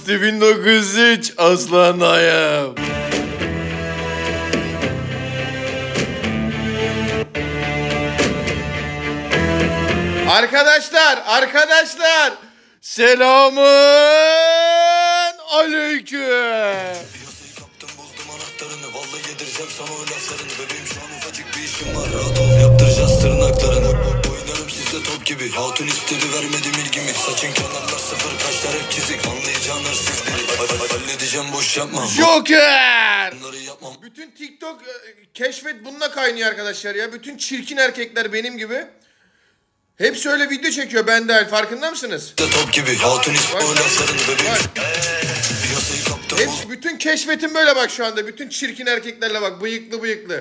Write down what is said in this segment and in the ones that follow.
İşte 1903 Aslan Ayım. Arkadaşlar selamın aleyküm. Piyasayı kaptım buldum anahtarını. Vallahi yedireceğim sana o laflarını. Bebeğim şu an ufacık bir işim var. Rahat ol yaptıracağız tırnaklarını. Oynarım sizde top gibi. Hatun istedi vermedim ilgimi. Saçın kenarlar sıfır kaşlar hep çizik. Anlayacağınlar sizleri. Halledeceğim boş yapma. Joker. Bunları yapmam. Bütün TikTok keşfet bununla kaynıyor arkadaşlar ya. Bütün çirkin erkekler benim gibi. Hepsi öyle video çekiyor, ben dahil, farkında mısınız? Top gibi. Hatun istedi o laflarını. Bebeğim. Piyasayı kaptım buldum. Hepsi, bütün keşfetim böyle bak şu anda. Bütün çirkin erkeklerle bak, bıyıklı.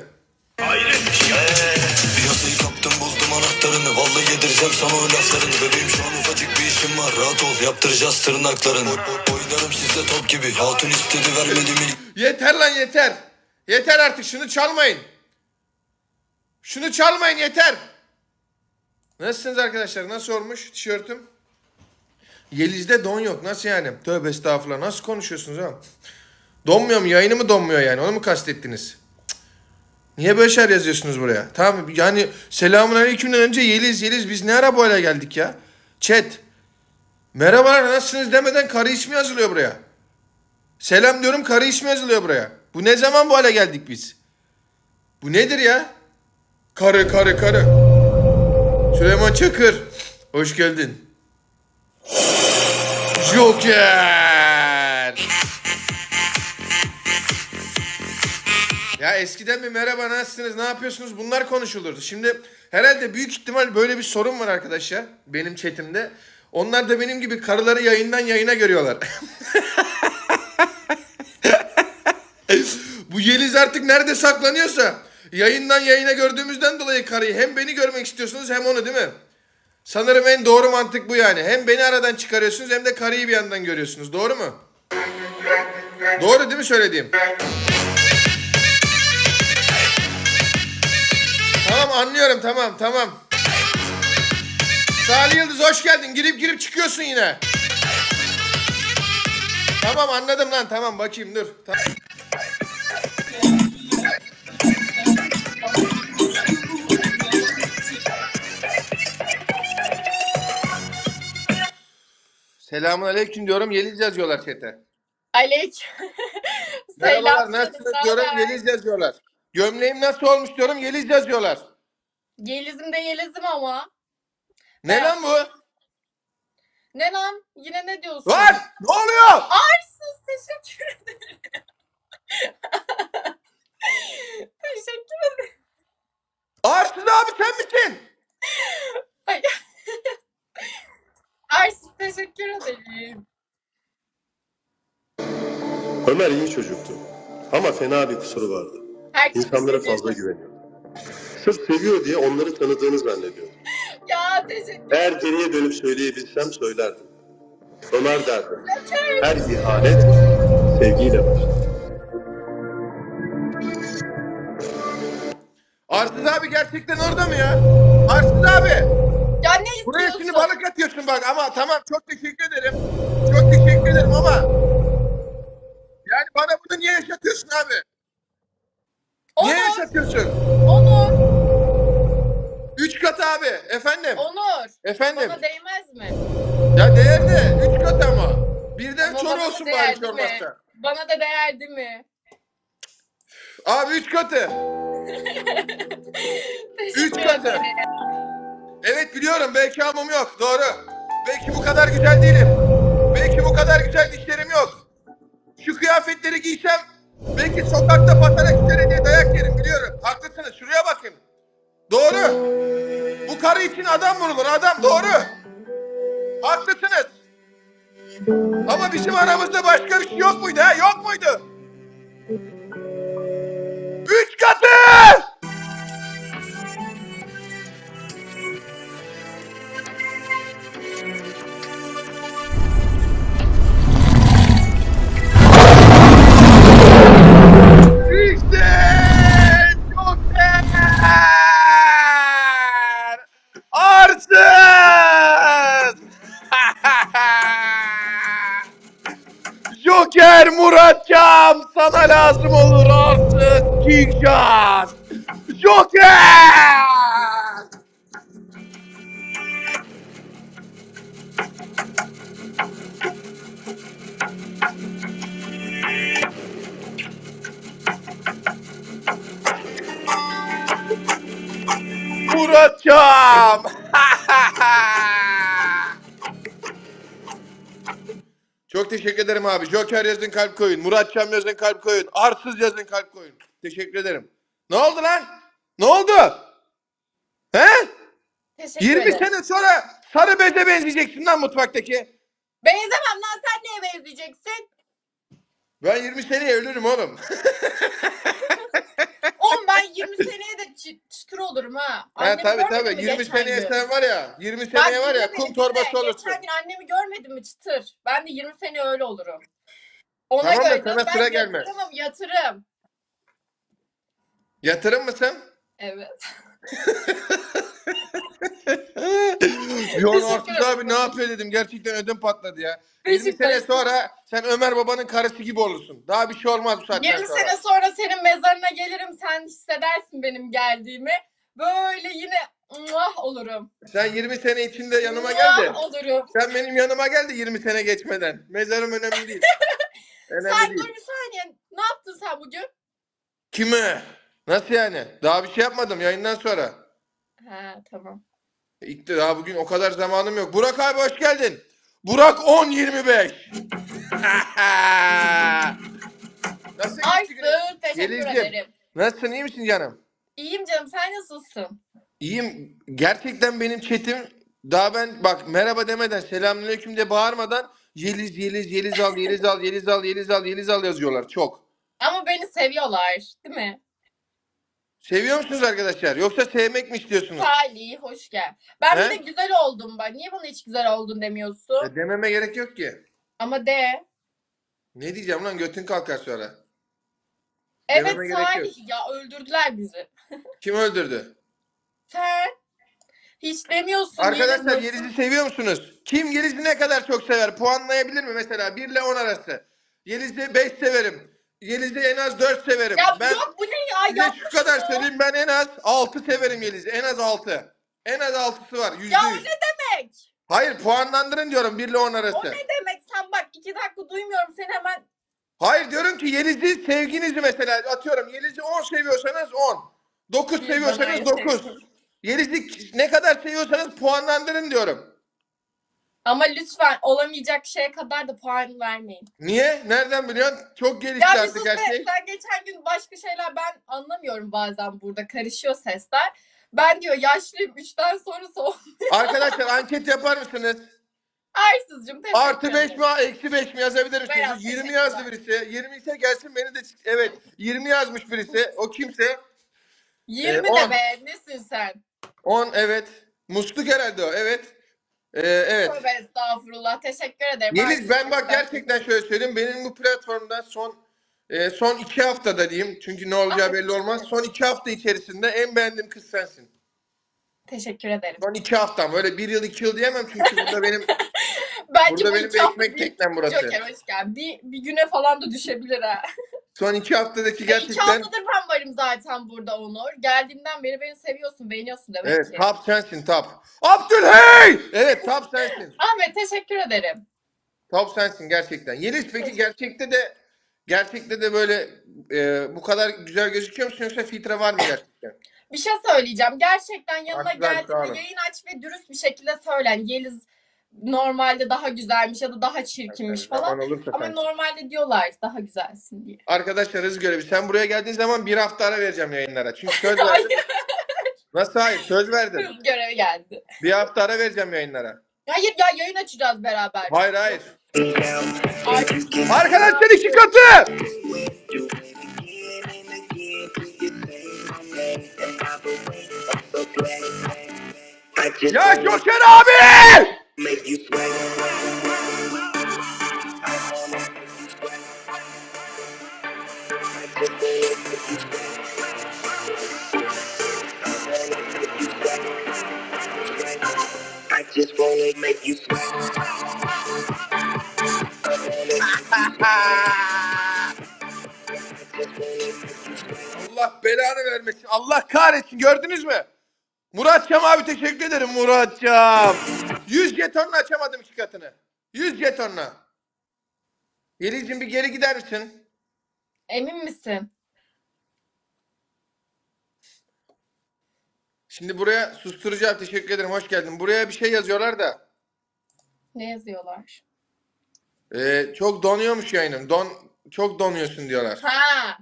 Piyasayı kaptım buldum anahtarını. Vallahi yedireceğim sana o laflarını. Bebeğim şu an ufacık bir işim var. Rahat ol yaptıracağız tırnaklarını. Oynarım sizde top gibi. Hatun istedi vermedim ilgimi. Yeter lan yeter. Yeter artık, şunu çalmayın. Şunu çalmayın, yeter. Nasılsınız arkadaşlar? Nasıl olmuş tişörtüm? Yeliz'de don yok. Nasıl yani? Tövbe estağfurullah. Nasıl konuşuyorsunuz ha? Donmuyor mu? Yayını mı donmuyor yani? Onu mu kastettiniz? Cık. Niye böyle şeyler yazıyorsunuz buraya? Tamam yani selamünaleykümden önce Yeliz biz ne ara bu hale geldik ya? Chat. Merhabalar nasılsınız demeden karı ismi yazılıyor buraya. Selam diyorum, karı ismi yazılıyor buraya. Bu ne zaman bu hale geldik biz? Bu nedir ya? Karı. Süleyman Çakır. Hoş geldin. Joker. Ya eskiden bir merhaba nasılsınız, ne yapıyorsunuz, bunlar konuşulurdu. Şimdi herhalde büyük ihtimal böyle bir sorun var arkadaşlar benim chatimde. Onlar da benim gibi karıları yayından yayına görüyorlar. Bu Yeliz artık nerede saklanıyorsa yayından yayına gördüğümüzden dolayı karıyı hem beni görmek istiyorsunuz hem onu, değil mi? Sanırım en doğru mantık bu yani. Hem beni aradan çıkarıyorsunuz hem de karıyı bir yandan görüyorsunuz. Doğru mu? Doğru değil mi söylediğim? Tamam anlıyorum, tamam. Salih Yıldız hoş geldin. Girip çıkıyorsun yine. Tamam anladım lan, tamam bakayım dur. Tamam. Selamun aleyküm diyorum, Yeliz yazıyorlar chat'e. Aleyküm. Merhabalar nasılsınız diyorum, Yeliz yazıyorlar. Gömleğim nasıl olmuş diyorum, Yeliz yazıyorlar. Yelizim de Yelizim ama. Ne lan bu? Ne lan? Yine ne diyorsun? Lan ne oluyor? Arsız, teşekkür ederim. Teşekkür ederim. Arsız abi sen misin? Ay. Arsız, teşekkür ederim. Ömer iyi çocuktu. Ama fena bir kusuru vardı. Herkes İnsanlara seviyor. fazla güveniyor. Sırf seviyor diye onları tanıdığını zannediyor. Ya teşekkür Eğer geriye dönüp söyleyebilsem söylerdim. Ömer derdi. Her ihanet sevgiyle başlar. Arsız abi gerçekten orada mı ya? Arsız abi. Ya ne istiyorsun? Buraya şimdi balık atıyorsun bak, ama tamam çok teşekkür ederim. Çok teşekkür ederim ama yani bana bunu niye yaşatıyorsun abi? Niye Onur. yaşatıyorsun? Onur. 3 kat abi. Efendim? Onur. Efendim? Bana değmez mi? Ya değer de 3 kat ama. Birden Ama çor bana olsun da bari değer, değil mi? çorbası. Bana da değer değil mi? Abi 3 katı. 3 Teşekkür katı. ederim. Evet biliyorum, belki amım yok. Doğru. Belki bu kadar güzel değilim. Belki bu kadar güzel dişlerim yok. Şu kıyafetleri giysem belki sokakta patarak içeri diye dayak yerim, biliyorum. Haklısınız, şuraya bakın. Doğru. Bu karı için adam vurulur, adam, doğru. Haklısınız. Ama bizim aramızda başka bir şey yok muydu ha? Yok muydu? 3 katı! İşte Joker! Arsız! Muratcan sana lazım olur artık Kingcan. Joker. Muratcan. Çok teşekkür ederim abi. Joker yazın kalp koyun. Muratcan yazın kalp koyun. Arsız yazın kalp koyun. Teşekkür ederim. Ne oldu lan? Ne oldu? He? Teşekkür 20 ederim. sene sonra sarı beze benzeyeceksin lan mutfaktaki. Benzemem lan, sen neye benzeyeceksin? Ben 20 seneye ölürüm oğlum. Oğlum ben 20 seneye de çıtır olurum ha. Ha Annemi tabii görmedin tabii. mi 20 geçen seneye gün? sen var ya. 20 Bak seneye var ya dinle beni, kum torbası dinle. olursun. Geçen gün annemi görmedin mi çıtır? Ben de 20 sene öyle olurum. Ona Tamam da göre sana ben sıra gelmez. yatırım. Yatırım mısın? Evet. Yon Teşekkür Arsız ederim. abi ne yapıyor dedim. Gerçekten ödüm patladı ya. 20 Beşiktaş. sene sonra sen Ömer babanın karısı gibi olursun. Daha bir şey olmaz bu saatten 20 sonra. sene sonra senin mezarına gelirim, sen hissedersin benim geldiğimi. Böyle yine muah olurum. Sen 20 sene içinde yanıma gel de. Muah olurum. Sen benim yanıma gel de 20 sene geçmeden. Mezarım önemli değil. Önemli Sen değil. dur bir saniye. Ne yaptın sen bugün? Kime? Nasıl yani? Daha bir şey yapmadım yayından sonra. Ha tamam. İlk de daha bugün o kadar zamanım yok. Burak abi hoş geldin. Burak 10-25. Nasıl geçti günün? Arsız, teşekkür Yelizciğim, ederim. nasılsın iyi misin canım? İyiyim canım, sen nasılsın? İyiyim. Gerçekten benim chatim daha ben bak merhaba demeden selamünaleyküm de bağırmadan Yeliz Yeliz Yeliz al Yeliz al Yeliz al Yeliz al Yeliz al yazıyorlar çok. Ama beni seviyorlar, değil mi? Seviyor musunuz arkadaşlar? Yoksa sevmek mi istiyorsunuz? Salih, hoş gel. Ben He? bir de güzel oldum bak. Niye bana hiç güzel oldun demiyorsun? Dememe gerek yok ki. Ama de. Ne diyeceğim lan götün kalkar sonra. Evet Dememe gerek yok. Salih, ya öldürdüler bizi. Kim öldürdü? Sen hiç demiyorsun. Arkadaşlar Yeliz Yeliz'i seviyor musunuz? Kim Yeliz'i ne kadar çok sever? Puanlayabilir mi mesela? 1 ile 10 arası. Yeliz'i 5 severim. Yeliz'i en az 4 severim. Ya Ben yok bu ne ya? size Yapma şu kadar şunu. söyleyeyim ben en az 6 severim Yeliz'i. En az 6. En az 6'sı var. %100. Ya o ne demek? Hayır puanlandırın diyorum 1 ile 10 O arası. ne demek? Sen bak 2 dakika duymuyorum seni hemen. Hayır diyorum ki Yeliz'i sevginizi mesela atıyorum. Yeliz'i 10 seviyorsanız 10. 9 Bir seviyorsanız bana 9. sevsin. Yeliz'i ne kadar seviyorsanız puanlandırın diyorum. Ama lütfen olamayacak şeye kadar da puan vermeyin. Niye? Nereden biliyorsun? Çok gelişti Ya bir artık sus her be. şey. Sen geçen gün başka şeyler ben anlamıyorum bazen burada. Karışıyor sesler. Ben diyor yaşlıyım 3'ten sonrası o. Arkadaşlar anket yapar mısınız? Arsızcığım teşekkür Artı 5 ederim. mi eksi 5 mi yazabilir misiniz? Beyaz, 20 yazdı teşekkürler. birisi. 20 ise gelsin beni de evet 20 yazmış birisi. O kimse? 20 10. de be nesin sen? 10 evet. Musluk herhalde o evet. Evet. Tövbe estağfurullah. Teşekkür ederim. Yeliz ben Arsızcığım, bak gerçekten şöyle söyleyeyim. Benim bu platformda son 2 haftada diyeyim. Çünkü ne olacağı belli olmaz. Son 2 hafta içerisinde en beğendiğim kız sensin. Teşekkür ederim. Son 2 haftam. Böyle 1 yıl 2 yıl diyemem çünkü burada benim Bence burada bu benim iki bir hafta ekmek bir- teknem burası. Joker hoş geldin. Bir güne falan da düşebilir ha. Son 2 haftadaki İki gerçekten haftadır ben varım zaten burada Onur. Geldiğimden beri beni seviyorsun, beğeniyorsun demek evet ki. top sensin top. Abdülhey! Evet top sensin. Ahmet teşekkür ederim. Top sensin gerçekten. Yeliz peki gerçekte de böyle bu kadar güzel gözüküyor musun yoksa filtre var mı gerçekten? Bir şey söyleyeceğim. Gerçekten yanına Haklısın, sağ olun. geldiğinde yayın aç ve dürüst bir şekilde söyle. Yani Yeliz normalde daha güzelmiş ya da daha çirkinmiş Zaman falan. olursa Ama sanki. normalde diyorlar daha güzelsin diye. Arkadaşlar hız görevi. Sen buraya geldiğin zaman bir hafta ara vereceğim yayınlara. Çünkü söz Hayır. verdim. Nasıl hayır? Söz verdim. Hız görevi geldi. Bir hafta ara vereceğim yayınlara. Hayır ya yayın açacağız beraber. Hayır hayır. Artık Arkadaşlar 2 katı. Ya Joker abi! I just wanna make you sweat. belanı vermesin. Allah kahretsin, gördünüz mü? Muratcam abi teşekkür ederim Muratcam. 100 jetonla açamadım 2 katını. 100 jetonla. Yeliz'cim bir geri gider misin? Emin misin? Şimdi buraya susturacağım, teşekkür ederim, hoş geldin. Buraya bir şey yazıyorlar da. Ne yazıyorlar? Çok donuyormuş yayının. Çok donuyorsun diyorlar. Ha.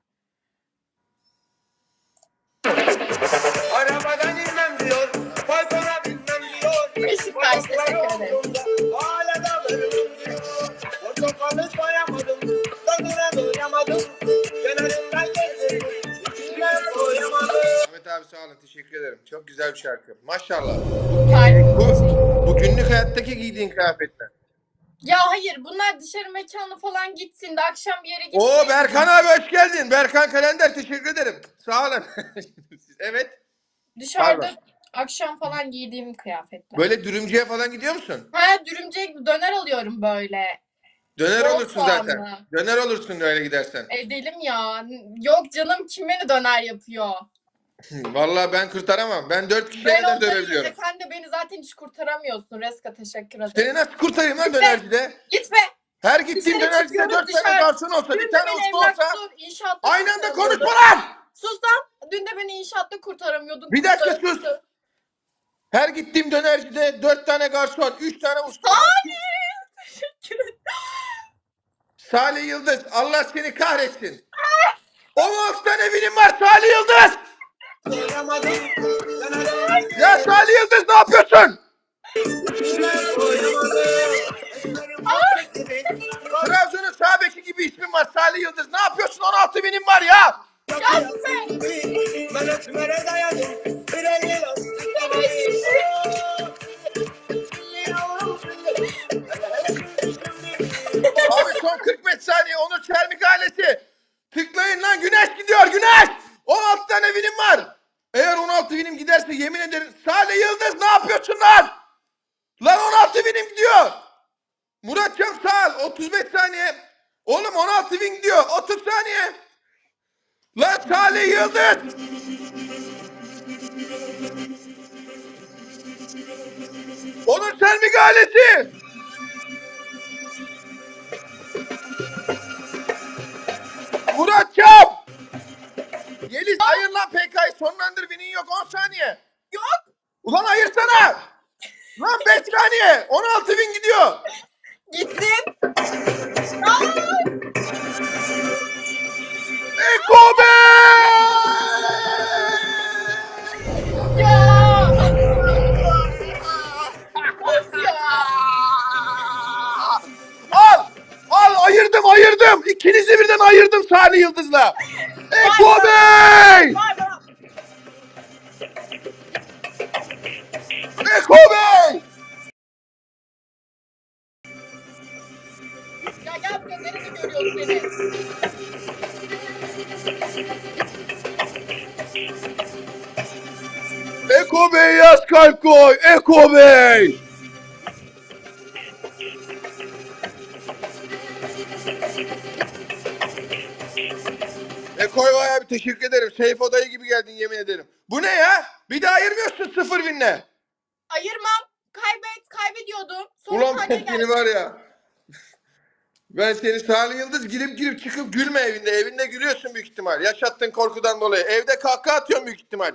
Arabadan inmem diyor, faytona binmem diyor. Beşiktaş, teşekkür ederim. Hala da varım diyor. Portakalı soyamadım, tadına doyamadım. Kenarından gezdim, içinden doyamadım. Ahmet abi sağ olun, teşekkür ederim. Çok güzel bir şarkı. Maşallah. Harika. Bu günlük hayattaki giydiğin kıyafetler. Ya hayır, bunlar dışarı mekana falan gitsin de akşam bir yere gitsin. Oo Berkan abi hoş geldin. Berkan Kalender teşekkür ederim. Sağ olun. Evet. Dışarıda Pardon. akşam falan giydiğim kıyafetler. Böyle dürümcüye falan gidiyor musun? Ha, dürümcüye döner alıyorum böyle. Döner Bol olursun zaten. soğanlı. Döner olursun öyle gidersen. Edelim ya. Yok canım, kim beni döner yapıyor? Vallahi ben kurtaramam. Ben 4 kişiye Ben kadar onları dövebiliyorum. sen de beni zaten hiç kurtaramıyorsun. Reska teşekkür ederim. Seni nasıl kurtarayım lan dönercide? Gitme. Her gittiğim Dışarı dönercide çıkıyoruz, 4 tane dışarı. garson olsa, Dün bir de tane beni usta olsa emlakta, inşaatta aynı anda kurtaramıyordun. konuşma lan! Sus lan. Dün de beni inşaatta kurtaramıyordun. Bir dakika Kurtarmışsın. sus. Her gittiğim dönercide 4 tane garson, 3 tane usta. Teşekkür ederim. Salih Yıldız, Allah seni kahretsin. 16 tane evinin var Salih Yıldız. Doyamadım, kenarından Ya Salih Yıldız ne yapıyorsun? içinden doyamadım. Esmerim affet gibi, Trabzon'un sağ beki gibi ismin var Salih Yıldız. Ne yapıyorsun? 16 binin var ya. ben ötmere dayadım. Bir el lastik gibi. Abi son 45 saniye Onur Çermik ailesi. Tıklayın lan, güneş gidiyor güneş. 16 tane vinim var. Eğer 16 vinim giderse yemin ederim Salih Yıldız ne yapıyorsun lan? Lan 16 vinim gidiyor. Muratcan sağ ol, 35 saniye. Oğlum 16 bin gidiyor, 30 saniye. Lan Salih Yıldız. Onur Çermik ailesi. Muratcan. Yeliz ayır lan PK'yı, sonlandır, binin yok 10 saniye. Yok. Ulan ayırsana. Lan 5 saniye, 16 bin gidiyor. Gitsin. Eko Bey! Ya. Of ya. Al ayırdım. İkinizi birden ayırdım Salih Yıldız'la. Eko Bey! Var var. Eko Bey! Ya gel buraya, nerede görüyorsun beni? Eko Bey yaz kalp koy. Eko Bey! Eko'ya bayağı bir teşekkür ederim. Seyf odayı gibi geldin yemin ederim. Bu ne ya? Bir daha ayırmıyorsun 0 binle. Ayırmam. Kaybediyordum. Son Ulan saniye ben seni geldi. var ya. Ben seni Salih Yıldız girip çıkıp gülme evinde. Evinde gülüyorsun büyük ihtimal. Yaşattığın korkudan dolayı. Evde kahkaha atıyorsun büyük ihtimal.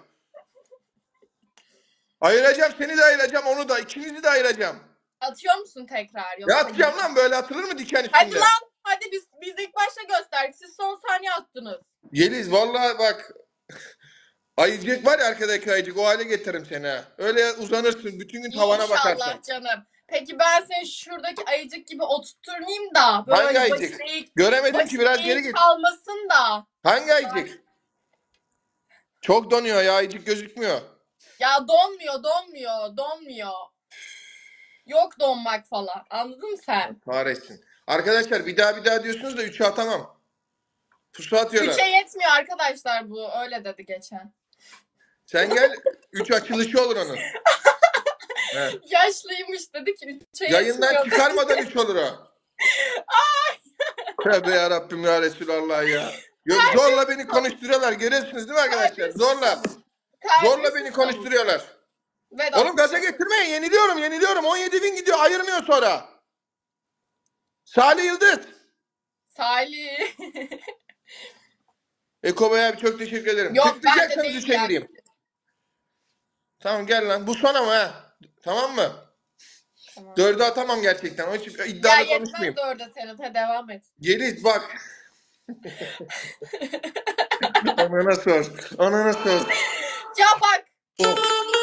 Ayıracağım, seni de ayıracağım, onu da. İkinizi de ayıracağım. Atıyor musun tekrar? Ya atacağım lan, böyle atılır mı diken üstünde? Hadi lan. Hadi biz ilk başta gösterdik. Siz son saniye attınız. Yeliz vallahi bak. Ayıcık var ya, arkadaki ayıcık, o hale getiririm seni ha. Öyle uzanırsın, bütün gün tavana İnşallah bakarsın. canım. Peki ben seni şuradaki ayıcık gibi oturtturmayayım da. Böyle Hangi ayıcık? başına ilk- Göremedim ki, biraz başına geri ilk git. kalmasın da. Hangi ayıcık? Çok donuyor ya, ayıcık gözükmüyor. Ya donmuyor. Yok donmak falan. Anladın mı sen? Kahretsin. Arkadaşlar bir daha diyorsunuz da 3'e atamam. Pusu atıyorlar. 3'e yetmiyor arkadaşlar bu. Öyle dedi geçen. Sen gel, 3 açılışı olur onun. He. Yaşlıymış dedi ki 3'e Yayından yetmiyor. çıkarmadan 3 olur o. Tövbe yarabbim ya Resulallah ya. Yok, zorla beni konuşturuyorlar. Görüyorsunuz değil mi arkadaşlar? Zorla. Zorla beni konuşturuyorlar. Vedat. Oğlum gaza getirmeyin. Yeniliyorum. 17 bin gidiyor. Ayırmıyor sonra. Salih Yıldız. Salih. Eko Bey abi çok teşekkür ederim. Yok, ben de Tıklayacaksanız değil işe ya. gireyim. Tamam gel lan. Bu son ama ha. Tamam mı? Tamam. 4'ü atamam gerçekten. Onun için Ya iddialı yetmez konuşmayayım. 4'e Serhat'a devam et. Geliz bak. Anana sor. Anana sor. Ya bak. Oh.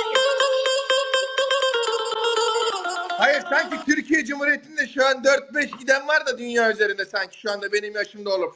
Hayır sanki Türkiye Cumhuriyeti'nde şu an 4-5 giden var da dünya üzerinde sanki şu anda benim yaşımda olur.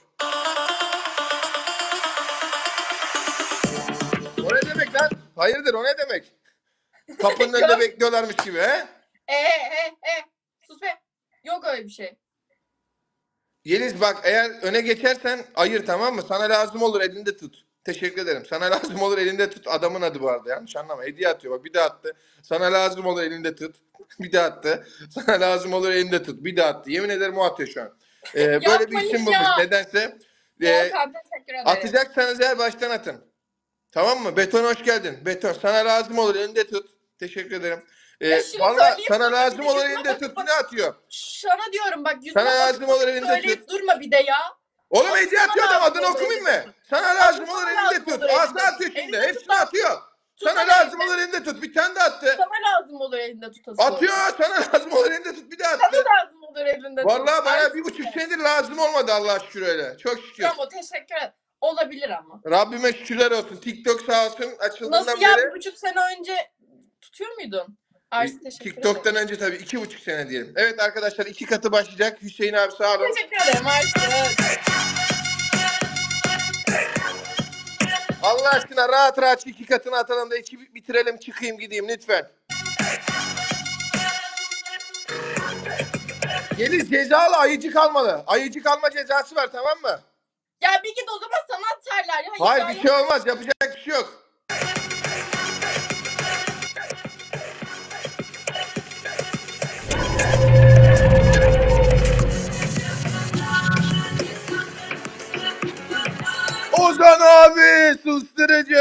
O ne demek lan? Hayırdır o ne demek? Kapının önünde bekliyorlarmış gibi he? Sus be. Yok öyle bir şey. Yeliz bak eğer öne geçersen ayır tamam mı? Sana lazım olur elinde tut. Teşekkür ederim. Sana lazım olur elinde tut. Adamın adı bu arada yanlış anlama. Hediye atıyor bak bir daha attı. Sana lazım olur elinde tut. Bir daha attı. Sana lazım olur elinde tut. Bir daha attı. Yemin ederim o atıyor şu an. Böyle bir Yapmayın isim ya. bulmuş nedense. Volkan teşekkür ederim. Atacaksanız eğer baştan atın. Tamam mı? Beton hoş geldin. Beton sana lazım olur elinde tut. Teşekkür ederim. Ya şunu Valla söyleyeyim sana mi? lazım Bir de olur yüzüme elinde bakıp tut. bak- Ne atıyor? Sana diyorum bak yüzüme Sana lazım bakıp olur elinde söyleyip tut. durma bir de ya. Oğlum Asıl hediye sana atıyor adam lazım adını olur okumayayım elinde mı? tut. Sana Asıl lazım sana olur lazım elinde tut. olur elinde Aslı atıyor tut. şimdi. Elinde Hepsini tut lan. atıyor. Tut Sana lan lazım elinde. olur elinde tut. Bir tane de attı. Sana lazım olur elinde tut asıl. Atıyor. Sana lazım olur elinde tut. Bir daha Sana attı. lazım olur elinde tut. Vallahi bana Ay, 1,5 senedir lazım olmadı Allah'a şükür öyle. Çok şükür. Bravo teşekkür ederim. Olabilir ama. Rabbime şükürler olsun. TikTok sağ olsun açıldığından Nasıl ya beri. 1,5 sene önce tutuyor muydun? Arsi teşekkür TikTok'tan ederim. önce tabii 2,5 sene diyelim. Evet arkadaşlar 2 katı başlayacak. Hüseyin abi sağ olun. Teşekkür ederim Arsi. Allah aşkına rahat rahat şu 2 katını atalım da 2 bitirelim çıkayım gideyim lütfen. Yeliz cezalı ayıcık almalı. Ayıcık alma cezası var tamam mı? Ya bir git o zaman sana atarlar. Ya. Hayır Ya, bir şey olmaz yapacak bir şey yok. Ozan abi susturucu.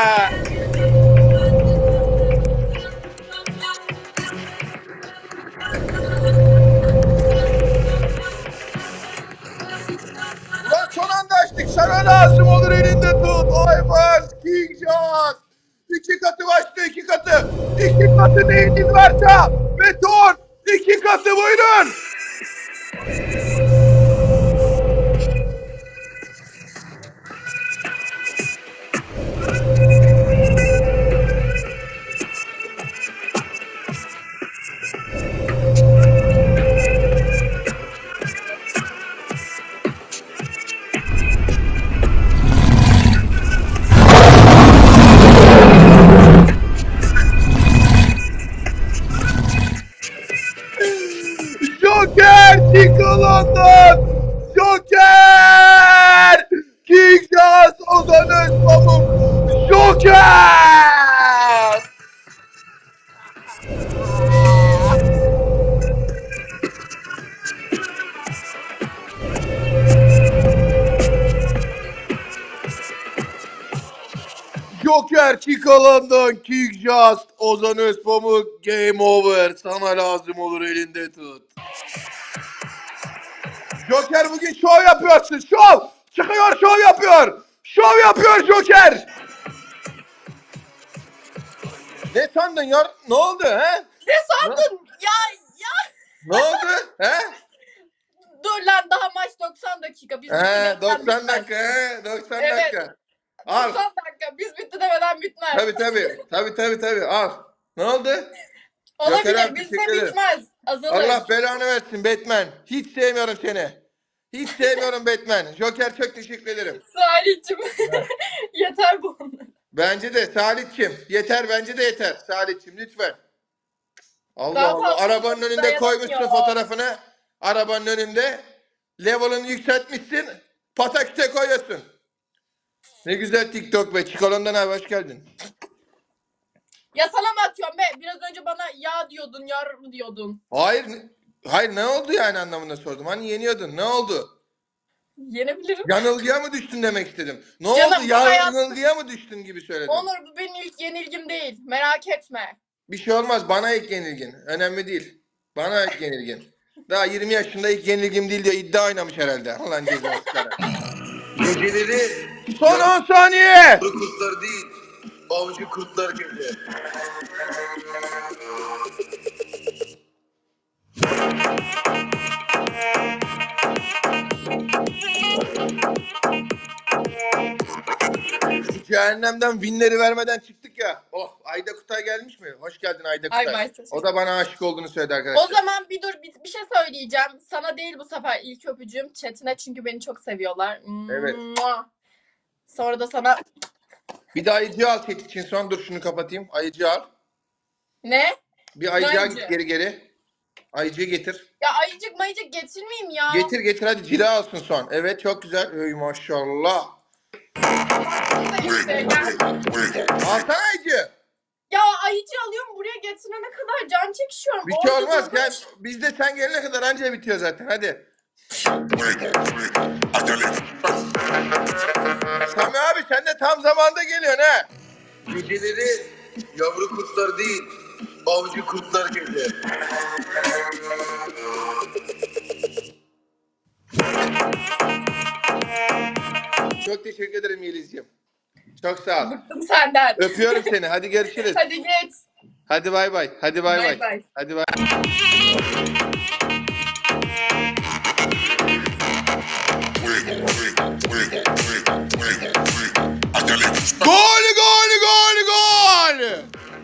Ulan son anda açtık. Sana lazım olur elinde tut. Aybars, King Jaws. 2 katı başlıyor 2 katı. 2 katı neyiniz varsa. Beton. 2 katı buyurun. Joker Çikolan'dan Joker King Jaws Ozan Özpamuk Joker Joker Çikolan'dan King Jaws Ozan Özpamuk Game Over sana lazım olur elinde tut. Joker bugün şov yapıyorsun. Şov. Çıkıyor şov yapıyor. Şov yapıyor Joker. Ne sandın ya? Ne oldu he? ne sandın? Ya Ne oldu he? dur lan daha maç 90 dakika. Biz bitti He demeden 90 bitmez. dakika he 90 Evet. dakika. Al. 90 dakika biz bitti demeden bitmez. Tabii al. Ne oldu? Joker Olabilir abi, bizde teşekkür ederim. bitmez. Azalır. Allah belanı versin Batman. Hiç sevmiyorum seni. Hiç sevmiyorum Batman. Joker çok teşekkür ederim. Salih'cim yeter bu. Bence de Salih'cim. Yeter bence de yeter. Salih'cim lütfen. Allah Daha Allah. fazla Arabanın önünde dayanamıyor. koymuşsun fotoğrafını. Arabanın önünde. Level'ını yükseltmişsin. Pataküte koyuyorsun. Ne güzel TikTok be. Çikolandan abi hoş geldin. Ya sana mı atıyorum be? Biraz önce bana ya diyordun, yar mı diyordun? Hayır. Hayır ne oldu yani anlamında sordum. Hani yeniyordun. Ne oldu? Yenebilirim. Yanılgıya mı düştün demek istedim. Ne Canım, oldu? bu hayat- Yanılgıya mı düştün gibi söyledim. Onur, bu benim ilk yenilgim değil. Merak etme. Bir şey olmaz. Bana ilk yenilgin. Önemli değil. Bana ilk yenilgin. Daha 20 yaşında ilk yenilgim değil diye iddia oynamış herhalde. Ulan cezası. Geceleri Son 10 saniye. kurtlar değil, avcı kurtlar gezer. Cehennemden winleri vermeden çıktık ya. Oh, Ayda Kutay gelmiş mi? Hoş geldin Ayda Ay, Kutay. maalesef. O da bana aşık olduğunu söyledi arkadaşlar. O zaman bir dur, bir şey söyleyeceğim. Sana değil bu sefer ilk öpücüğüm. Chatine, çünkü beni çok seviyorlar. Evet. Mua. Sonra da sana Bir de ayıcı al chat için son. Dur şunu kapatayım. Ayıcı al. ne? Bir ayıcıya Ayıcı. git geri. Ayıcıyı getir. Ya ayıcık mayıcık getirmeyeyim ya. Getir hadi cila olsun son. Evet çok güzel. Ey maşallah. İşte, gel. Alsana ayıcı. Ya ayıcı alıyorum, buraya getirene kadar can çekişiyorum. Bir şey Orada olmaz. durmuş. Gel. Bizde sen gelene kadar anca bitiyor zaten. Hadi. Sami abi sen de tam zamanda geliyorsun ha. Geceleri yavru kurtlar değil, avcı kurtlar gezer. Çok teşekkür ederim Yelizciğim. Çok sağ ol. Bıktım senden. Öpüyorum seni. Hadi görüşürüz. Hadi geç. Hadi bay bay. Hadi bay Bay bay. bay. Hadi bay. Gol gol gol gol.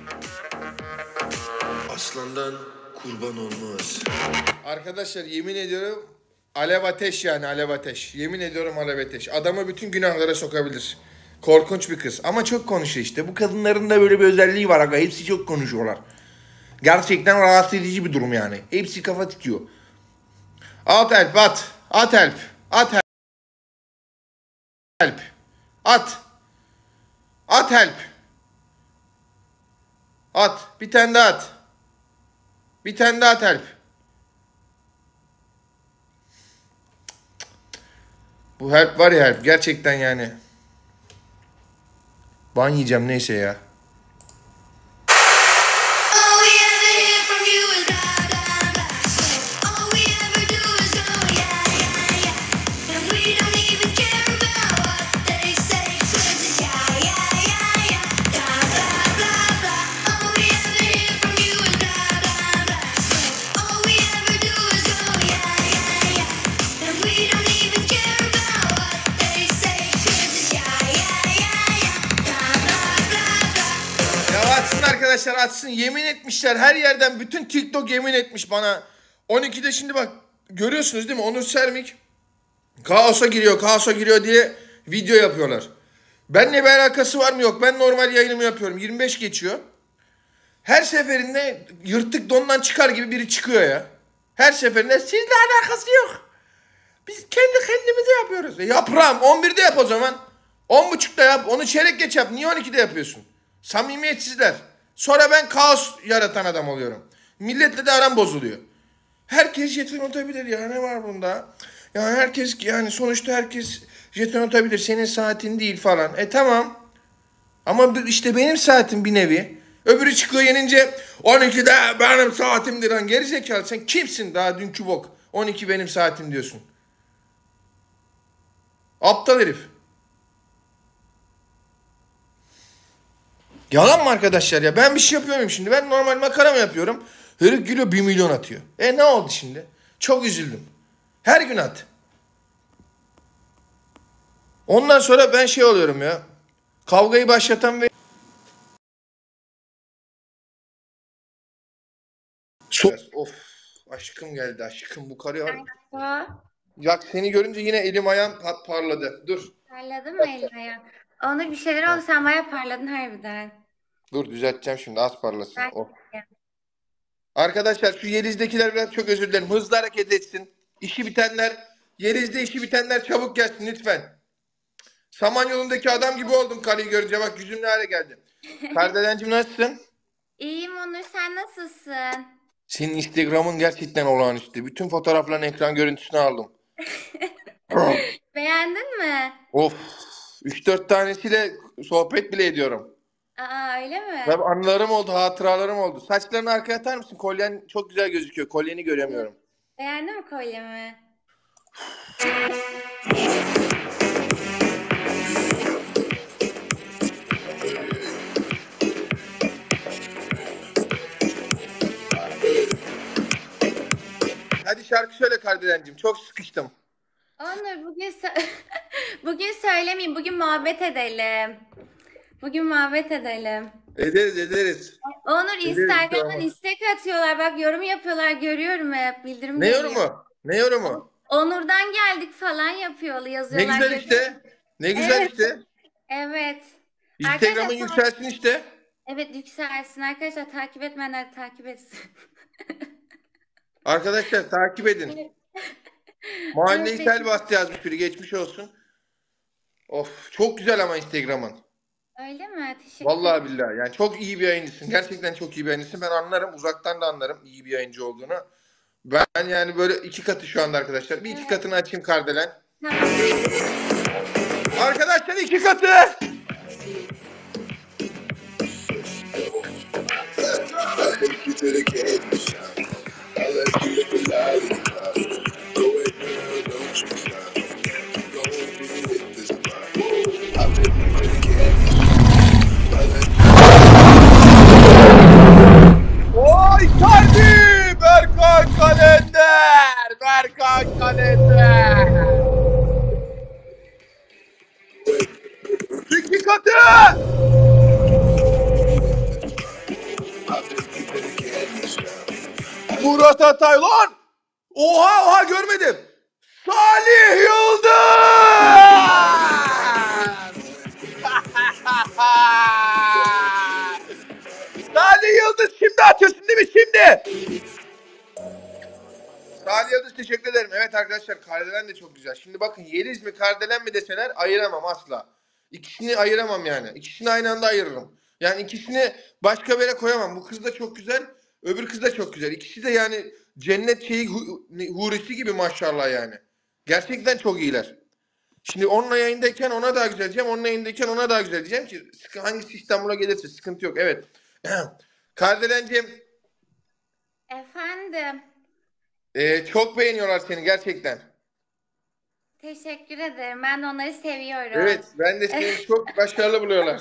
Aslandan kurban olmaz. Arkadaşlar yemin ediyorum alev ateş yani alev ateş. Yemin ediyorum alev ateş. Adamı bütün günahlara sokabilir. Korkunç bir kız ama çok konuşuyor işte. Bu kadınların da böyle bir özelliği var aga. Hepsi çok konuşuyorlar. Gerçekten rahatsız edici bir durum yani. Hepsi kafa tutuyor. At help at. At help. At help. Help. At. At help. At. Bir tane daha at. Bir tane daha at help. Bu help var ya help. Gerçekten yani. Ban yiyeceğim neyse ya. All we ever hear from you is blah, blah, blah. All we ever do is go, yeah, yeah, yeah. And we don't even care about what they say, 'cause it's yeah, yeah, yeah, yeah. Blah, blah, blah, blah. All we ever hear from you is blah, blah, blah. All we ever do is go, yeah, yeah, yeah. And we don't even care about what they say, 'cause it's yeah, yeah, yeah, yeah. Blah, blah, blah, blah. Ya açsın arkadaşlar açsın. Yemin etmişler her yerden. Bütün TikTok yemin etmiş bana. 12'de şimdi bak görüyorsunuz değil mi? Onur Sermik kaosa giriyor diye video yapıyorlar. Benimle bir alakası var mı yok. Ben normal yayınımı yapıyorum. 25 geçiyor. Her seferinde yırtık dondan çıkar gibi biri çıkıyor ya. Her seferinde sizle alakası yok. Biz kendi kendimize yapıyoruz. Yaprağım 11'de yap o zaman. 10.30'da yap. Onu çeyrek geç yap. Niye 12'de yapıyorsun? Samimiyetsizler. Sonra ben kaos yaratan adam oluyorum. Milletle de aram bozuluyor. Herkes jeton atabilir ya. Ne var bunda? Yani herkes yani sonuçta herkes jeton atabilir. Senin saatin değil falan. Tamam. Ama işte benim saatim bir nevi. Öbürü çıkıyor yenince 12'de benim saatimdir lan. Gerizekalı sen kimsin daha dünkü bok. 12 benim saatim diyorsun. Aptal herif. Yalan mı arkadaşlar ya? Ben bir şey yapıyorum şimdi. Ben normal makara mı yapıyorum? Herif gülüyor 1 milyon atıyor. Ne oldu şimdi? Çok üzüldüm. Her gün at. Ondan sonra ben şey oluyorum ya. Kavgayı başlatan ve... Of. Aşkım geldi aşkım. Bu karı var. Ya seni görünce yine elim ayağım parladı. Dur. Parladın mı Elma'ya? Ona bir şeyler oldu, sen bayağı parladın harbiden. Dur düzelteceğim şimdi. Az parlasın. Ben- Of. Arkadaşlar şu Yeliz'dekiler biraz çok özür dilerim. Hızlı hareket etsin. İşi bitenler, Yeliz'de işi bitenler çabuk gelsin lütfen. Samanyolu'ndaki adam gibi oldum karıyı görünce. Bak yüzüm ne hale geldi. Kardelen'cim nasılsın? İyiyim Onur, sen nasılsın? Senin Instagram'ın gerçekten olağanüstü. Bütün fotoğrafların ekran görüntüsünü aldım. Beğendin mi? Of. 3-4 tanesiyle sohbet bile ediyorum. Aa öyle mi? Tabii anılarım oldu, hatıralarım oldu. Saçlarını arkaya atar mısın? Kolyen çok güzel gözüküyor. Kolyeni göremiyorum. Beğendin mi kolyemi? Hadi şarkı söyle Kardelen'cim. Çok sıkıştım. Onur bugün söylemeyeyim. Bugün muhabbet edelim. Bugün muhabbet edelim. Ederiz ederiz. Onur Ederiz Instagram'dan tamam. istek atıyorlar. Bak yorum yapıyorlar. Görüyorum hep. Bildirim Ne geliyor. yorumu? Ne yorumu? Onur'dan geldik falan yapıyor, Ne yazıyorlar. güzel işte. Ne güzel Evet. işte. Evet. Instagram'ın Arkadaşlar, yükselsin işte. evet yükselsin. Arkadaşlar takip etmeyenler takip etsin. Arkadaşlar takip edin. Mahalleyi Evet. sel bastı yazmış biri. Geçmiş olsun. Of çok güzel ama Instagram'ın. Öyle mi? Teşekkür Vallahi ederim. billahi. Yani çok iyi bir yayıncısın. Gerçekten çok iyi bir yayıncısın. Ben anlarım. Uzaktan da anlarım iyi bir yayıncı olduğunu. Ben yani böyle 2 katı şu anda arkadaşlar. Bir 2 katını açayım Kardelen. Tamam. Arkadaşlar 2 katı. Oy Icardi! Berkay Kalender! Berkay Kalender! 2 katı! Murat Atay lan! Oha görmedim. Salih Yıldız! Salih Yıldız şimdi atıyorsun değil mi şimdi? Salih Yıldız teşekkür ederim. Evet arkadaşlar Kardelen de çok güzel. Şimdi bakın Yeliz mi Kardelen mi deseler ayıramam asla. İkisini ayıramam yani. İkisini aynı anda ayırırım. Yani ikisini başka bir yere koyamam. Bu kız da çok güzel. Öbür kız da çok güzel. İkisi de yani cennet hurisi gibi maşallah yani. Gerçekten çok iyiler. Şimdi onunla yayındayken ona daha güzel diyeceğim. Onunla yayındayken ona daha güzel diyeceğim ki hangisi İstanbul'a gelirse sıkıntı yok. Evet. Kardelenciğim Efendim. çok beğeniyorlar seni gerçekten. Teşekkür ederim. Ben de onları seviyorum. Evet ben de seni çok başarılı buluyorlar.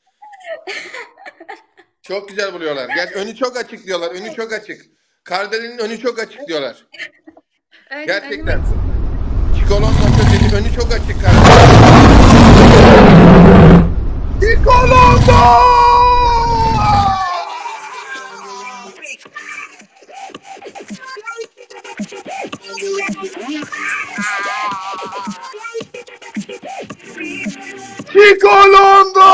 Çok güzel buluyorlar. Önü çok açık diyorlar. Önü çok açık. Kardelen'in önü çok açık diyorlar. Gerçekten. Çikolon nokta önü çok açık Kardelen. Çikolonda! Çikolonda!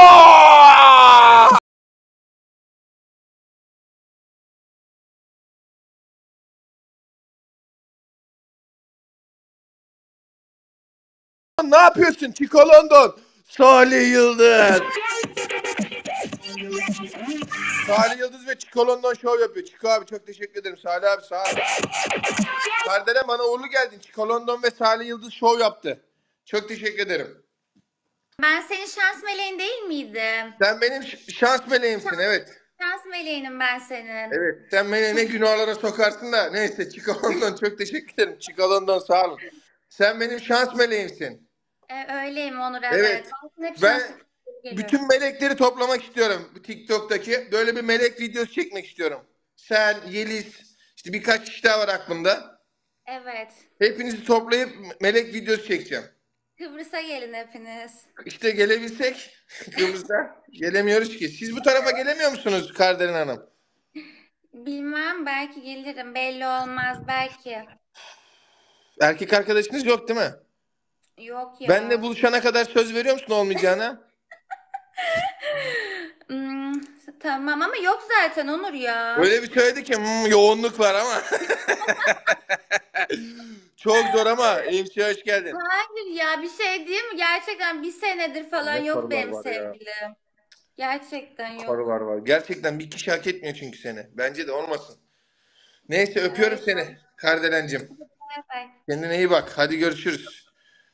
Ne yapıyorsun Çiko London? Salih Yıldız. Salih Yıldız ve Çiko London show yapıyor. Çiko abi çok teşekkür ederim. Salih abi sağ ol. Kardelen bana uğurlu geldin. Çiko London ve Salih Yıldız show yaptı. Çok teşekkür ederim. Ben senin şans meleğin değil miydim? Sen benim şans meleğimsin evet. Şans meleğinim ben senin. Evet sen beni ne günahlara sokarsın da. Neyse Çiko London çok teşekkür ederim. Çiko London sağ olun. Sen benim şans meleğimsin. Öyleyim Onur Evet. Hep Ben şans geliyor. bütün melekleri toplamak istiyorum TikTok'taki. Böyle bir melek videosu çekmek istiyorum. Sen, Yeliz, işte birkaç kişi daha var aklımda. Evet. Hepinizi toplayıp melek videosu çekeceğim. Kıbrıs'a gelin hepiniz. İşte gelebilsek Kıbrıs'a gelemiyoruz ki. Siz bu tarafa gelemiyor musunuz Kardelen Hanım? Bilmem belki gelirim. Belli olmaz belki. Erkek arkadaşınız yok değil mi? Yok ya. Benle buluşana kadar söz veriyor musun olmayacağına? Hmm, tamam ama yok zaten Onur ya. Öyle bir söyledi ki yoğunluk var ama. Çok zor ama Emsi'ye hoş geldin. Hayır ya bir şey değil mi? Gerçekten bir senedir falan Ne yok sorular benim var ya. sevgilim. Gerçekten yok. Var. Gerçekten bir kişi hak etmiyor çünkü seni. Bence de olmasın. Neyse öpüyorum seni Kardelencim. Bay bay. Kendine iyi bak. Hadi görüşürüz.